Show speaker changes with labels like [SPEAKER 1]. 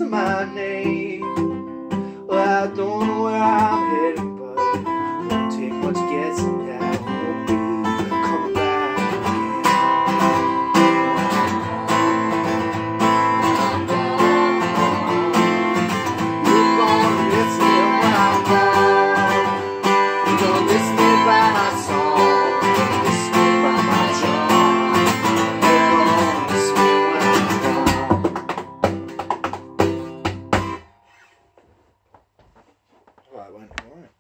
[SPEAKER 1] my name. Well, I don't know where I'm heading, but it won't take much guessing that I won't be coming back again. You're gonna miss me when I'm gone. You're gonna miss me by my song. You're gonna miss me by my charm. You're gonna miss me when I'm gone. Oh, I went all right.